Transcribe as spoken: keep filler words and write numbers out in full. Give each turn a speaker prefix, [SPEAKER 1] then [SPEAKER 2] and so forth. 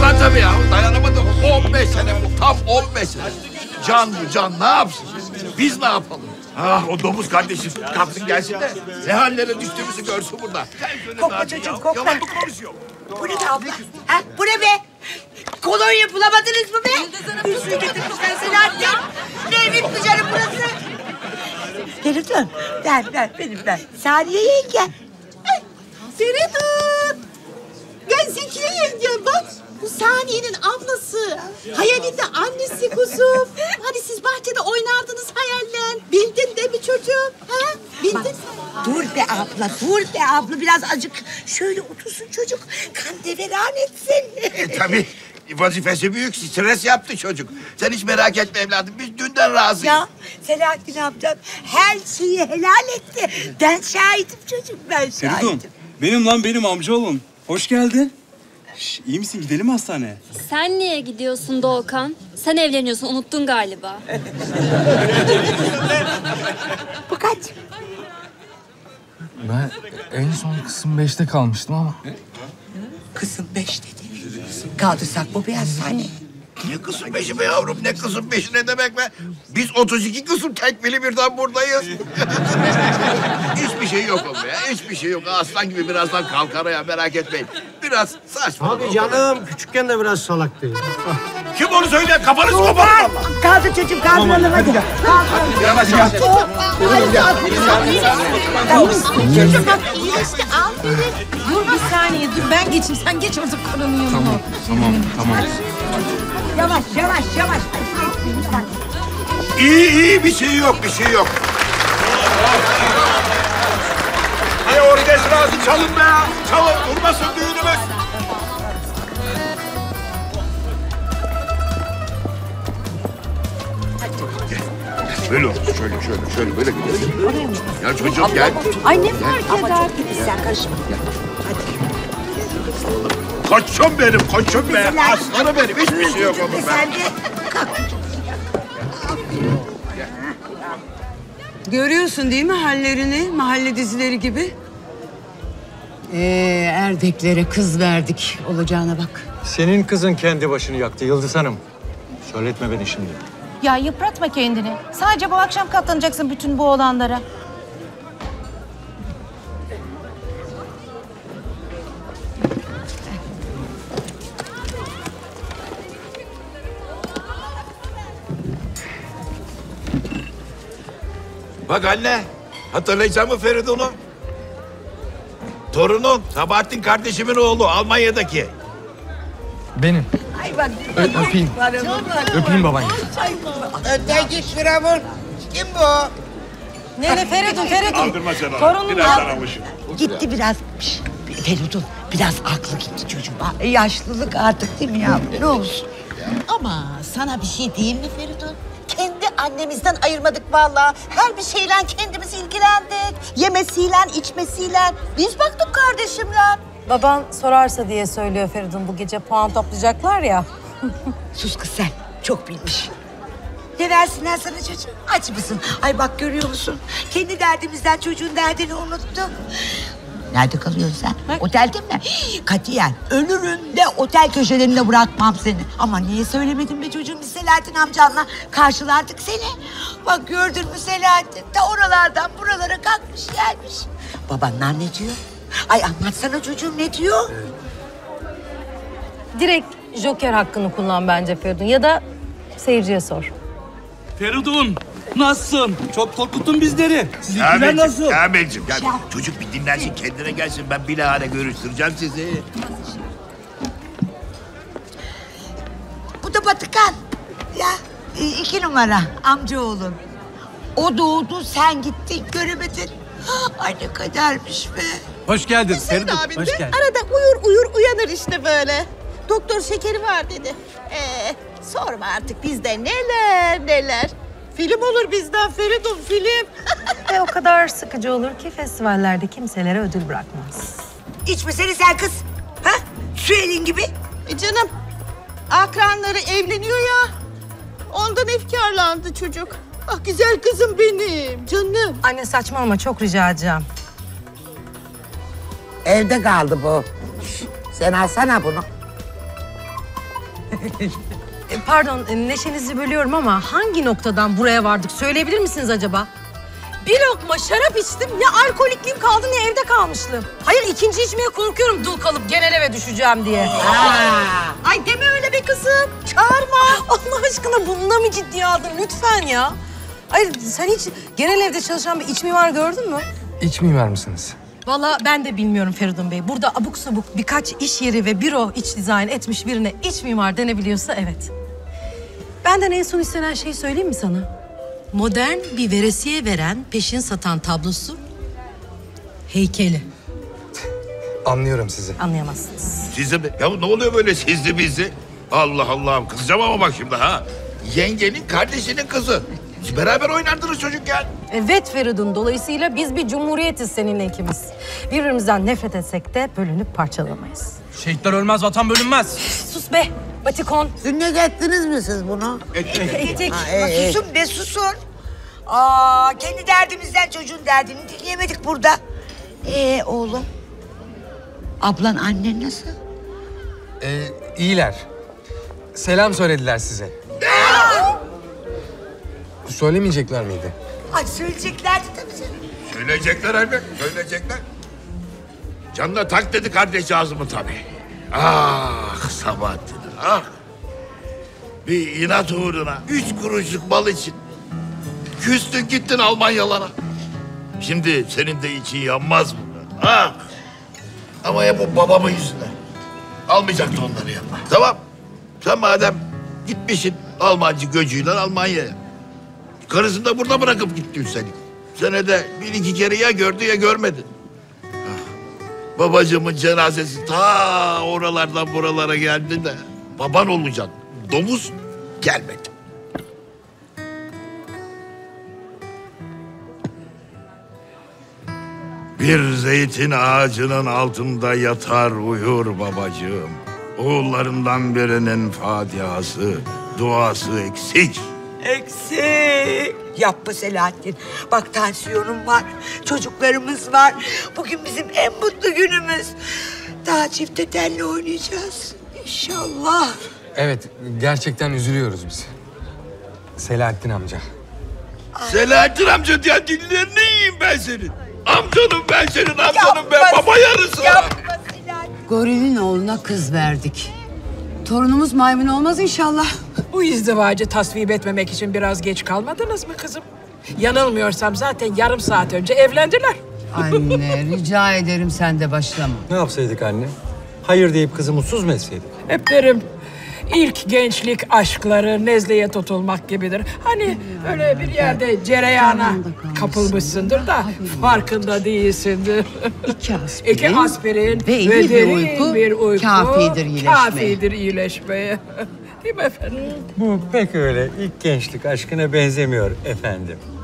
[SPEAKER 1] Ha tabii ya, dayanamadım. on beş sene bu, tam on beş sene. Can bu can, ne yapsın? Biz ne yapalım? Ah, o domuz kardeşim kalksın gelsin de ne hallere düştüğümüzü görsün burada.
[SPEAKER 2] Kokma çocuğum, kokma.
[SPEAKER 1] Yalan mı konuşuyor?
[SPEAKER 2] Bu ne be abla? Ha, bu ne be? Kolonya bulamadınız mı be? Üstünü getirmişler Selahattin. Ne evin canım burası? Feridun, ver ver benim ver. Saniye yenge.
[SPEAKER 3] Feridun! Ben Zekiye yengem bak. Bu Saniye'nin ablası. Hayal'in de annesi kuzum. Hani siz bahçede oynardınız hayalle. Bildin de mi çocuğum? Ha? Bildin mi?
[SPEAKER 2] Dur be abla, dur be abla. Biraz acık şöyle otursun çocuk. Kan deveran etsin.
[SPEAKER 1] E, tabii vazifesi büyük, stres yaptı çocuk. Sen hiç merak etme evladım, biz dünden razıyız.
[SPEAKER 2] Ya Selahattin amcam her şeyi helal etti. Ben şahidim çocuk, ben şahidim.
[SPEAKER 4] Feridun, benim lan benim amcaoğlum. Hoş geldin. Şş, iyi misin? Gidelim mi hastaneye?
[SPEAKER 5] Sen niye gidiyorsun Doğukan? Sen evleniyorsun, unuttun galiba.
[SPEAKER 2] Bu kaç?
[SPEAKER 6] Ben en son kısım beşte kalmıştım ama.
[SPEAKER 2] Kızım beş dedi. Kaldırsak bu bir hastane.
[SPEAKER 1] Ne kızım beşi be yavrum, ne kızım beşi ne demek be? Biz otuz iki kızım tekmili birden buradayız. Hiçbir şey yok oğlum ya, hiçbir şey yok. Aslan gibi birazdan kalkar ya, merak etmeyin. Biraz saçma.
[SPEAKER 7] Abi canım, küçükken de biraz salaktı.
[SPEAKER 1] Kim onu söyle, kafanızı koparın.
[SPEAKER 2] Kaldır çocuğum, kaldıralım hadi. Kaldır.
[SPEAKER 1] Yavaş yavaş.
[SPEAKER 3] Çocuğum bak iyileşti, aferin. Dur bir saniye, dur ben geçeyim. Sen geç orada koronun yanına.
[SPEAKER 6] Tamam, tamam, tamam.
[SPEAKER 2] Yavaş, yavaş, yavaş.
[SPEAKER 1] İyi iyi, bir şey yok, bir şey yok. Hay orkestrası çalın be ya, çalın, durmasın düğünümüz. Böyle olsun, şöyle, şöyle, şöyle, böyle gidelim. Ya çocuğum gel.
[SPEAKER 3] Ay ne fark eder?
[SPEAKER 2] Sen karışma.
[SPEAKER 1] Koçum benim, koçum be. Aslanım benim, hiçbir şey yok oğlum be.
[SPEAKER 2] Sen de kalk.
[SPEAKER 8] Görüyorsun değil mi hallerini? Mahalle dizileri gibi.
[SPEAKER 9] Ee, erdeklere kız verdik. Olacağına bak.
[SPEAKER 7] Senin kızın kendi başını yaktı Yıldız Hanım. Söyletme beni şimdi.
[SPEAKER 3] Ya yıpratma kendini. Sadece bu akşam katlanacaksın bütün bu olanlara.
[SPEAKER 1] Bak anne, hatırlayacak mı Feridun'u? Torunun, Sabahattin kardeşimin oğlu, Almanya'daki.
[SPEAKER 6] Benim.
[SPEAKER 2] Ay bak.
[SPEAKER 6] Ö öpeyim. Öpeyim babaanne.
[SPEAKER 2] Öteki Firavun. Kim bu?
[SPEAKER 3] Ne ne Feridun, Feridun.
[SPEAKER 1] Aldırma sen onu,
[SPEAKER 3] Torunum
[SPEAKER 1] birazdan
[SPEAKER 3] ya.
[SPEAKER 1] almışım.
[SPEAKER 2] Gitti biraz. Şişt, Feridun biraz aklı gitti çocuğum. Ha, yaşlılık artık değil mi ya? Ne olsun?
[SPEAKER 3] Ama sana bir şey diyeyim mi Feridun? Kendi annemizden ayırmadık vallahi. Her bir şeyle kendimiz ilgilendik. Yemesiyle, içmesiyle. Biz baktık kardeşimle.
[SPEAKER 10] Baban sorarsa diye söylüyor Feridun. Bu gece puan toplayacaklar ya.
[SPEAKER 2] Sus kız sen. Çok bilmiş. Ne versinler sana çocuğum? Aç mısın? Ay bak görüyor musun? Kendi derdimizden çocuğun derdini unuttuk. Nerede kalıyorsun sen? Otelde mi? Katiyen ölürüm de otel köşelerinde bırakmam seni. Ama niye söylemedin be çocuğum? Biz Selahattin amcanla karşılardık seni. Bak gördün mü Selahattin de oralardan buralara kalkmış gelmiş. Babanlar ne diyor? Ay anlatsana çocuğum ne diyor?
[SPEAKER 10] Direkt Joker hakkını kullan bence Feridun. Ya da seyirciye sor.
[SPEAKER 4] Feridun, nasılsın? Çok korkuttun bizleri. Sizinkiler nasıl?
[SPEAKER 1] Kamil'cim, gel. Çocuk bir dinlensin, kendine gelsin. Ben bilahare görüştüreceğim sizi.
[SPEAKER 2] Bu da Batıkan. Ya iki numara amcaoğlum. O doğdu sen gittin göremedin. Ay ne kadermiş be.
[SPEAKER 4] Hoş geldin
[SPEAKER 3] Hüseyin
[SPEAKER 4] Feridun,
[SPEAKER 3] abin
[SPEAKER 4] hoş
[SPEAKER 3] de
[SPEAKER 4] geldin.
[SPEAKER 3] arada uyur uyur uyanır işte böyle. Doktor şekeri var dedi. Ee, sorma artık bizde neler neler. Film olur bizden Feridun, film.
[SPEAKER 10] Ve o kadar sıkıcı olur ki festivallerde kimselere ödül bırakmaz.
[SPEAKER 2] İçmesene sen kız. Ha? Su elin gibi.
[SPEAKER 3] E canım, akranları evleniyor ya. Ondan efkarlandı çocuk. Ah güzel kızım benim, canım.
[SPEAKER 10] Anne saçmalama, çok rica edeceğim.
[SPEAKER 2] Evde kaldı bu. Sen alsana bunu.
[SPEAKER 10] E, Pardon, e, neşenizi bölüyorum ama hangi noktadan buraya vardık söyleyebilir misiniz acaba? Bir lokma şarap içtim, ne alkolikliğim kaldı ne evde kalmışlığım. Hayır, ikinci içmeye korkuyorum dul kalıp genel eve düşeceğim diye.
[SPEAKER 3] Aa, ay deme öyle be kızım. Çağırma.
[SPEAKER 10] Allah aşkına bununla mı ciddiye aldın lütfen ya? Hayır, sen hiç genel evde çalışan bir iç mimar gördün mü?
[SPEAKER 6] İç mimar mısınız?
[SPEAKER 10] Vallahi ben de bilmiyorum Feridun Bey. Burada abuk sabuk birkaç iş yeri ve büro iç dizayn etmiş birine iç mimar denebiliyorsa evet. Benden en son istenen şeyi söyleyeyim mi sana? Modern bir veresiye veren, peşin satan tablosu, heykeli.
[SPEAKER 6] Anlıyorum sizi.
[SPEAKER 10] Anlayamazsınız.
[SPEAKER 1] Sizde mi? Ya ne oluyor böyle sizli bizli? Allah Allah'ım kızacağım ama bak şimdi ha. Yengenin kardeşinin kızı. Siz beraber oynardınız çocukken.
[SPEAKER 10] Evet Feridun, dolayısıyla biz bir cumhuriyetiz seninle ikimiz. Birbirimizden nefret etsek de bölünüp parçalamayız.
[SPEAKER 6] Şehitler ölmez, vatan bölünmez.
[SPEAKER 10] Sus be, Batikon.
[SPEAKER 2] Sünnet ettiniz mi siz bunu?
[SPEAKER 10] Ettik.
[SPEAKER 2] Ha, e, e. Susun be susun. Aa, kendi derdimizden çocuğun derdini dinleyemedik burada. Ee oğlum? Ablan annen nasıl?
[SPEAKER 6] Ee, iyiler. Selam söylediler size. Söylemeyecekler miydi?
[SPEAKER 2] Ay söyleyeceklerdi tabii canım.
[SPEAKER 1] Söyleyecekler elbet, söyleyecekler. Canına tak dedi kardeşcağızımı tabii. Ah Sabahattin, ah. Bir inat uğruna üç kuruşluk mal için küstün gittin Almanyalara. Şimdi senin de için yanmaz mı? Ah. Ama ya bu babamın yüzünden. Almayacaktı onları yanına. Tamam. Sen madem gitmişsin Almancı göcüyle Almanya'ya. Karısını da burada bırakıp gitti üstelik. Senede bir iki kere ya gördü ya görmedi. Ah, babacığımın cenazesi ta oralardan buralara geldi de baban olacaksın. Domuz gelmedi. Bir zeytin ağacının altında yatar uyur babacığım. Oğullarından birinin fatihası, duası eksik.
[SPEAKER 2] Eksik. Yapma Selahattin. Bak tansiyonum var, çocuklarımız var. Bugün bizim en mutlu günümüz. Daha çifte telli oynayacağız. İnşallah.
[SPEAKER 6] Evet, gerçekten üzülüyoruz biz. Selahattin amca.
[SPEAKER 1] Selahattin amca diye dinlerini yiyeyim ben senin. Amcanım ben senin, amcanım
[SPEAKER 2] Yapma,
[SPEAKER 1] ben, baba yarısı.
[SPEAKER 2] Yapma Selahattin.
[SPEAKER 9] Goril'in oğluna kız verdik. Torunumuz maymun olmaz inşallah.
[SPEAKER 11] Bu izdivacı tasvip etmemek için biraz geç kalmadınız mı kızım? Yanılmıyorsam zaten yarım saat önce evlendiler.
[SPEAKER 9] Anne rica ederim sen de başlama.
[SPEAKER 7] Ne yapsaydık anne? Hayır deyip kızı mutsuz mu etseydik?
[SPEAKER 11] Hep derim ilk gençlik aşkları nezleye tutulmak gibidir. Hani öyle bir yerde cereyana kapılmışsındır da farkında değilsindir.
[SPEAKER 9] İki aspirin,
[SPEAKER 11] İki aspirin
[SPEAKER 9] ve iyi
[SPEAKER 11] ve
[SPEAKER 9] bir
[SPEAKER 11] derin
[SPEAKER 9] uyku
[SPEAKER 11] bir uyku
[SPEAKER 9] kafidir iyileşmeye.
[SPEAKER 11] Kafidir iyileşmeye. Değil mi efendim?
[SPEAKER 7] Bu pek öyle ilk gençlik aşkına benzemiyor efendim.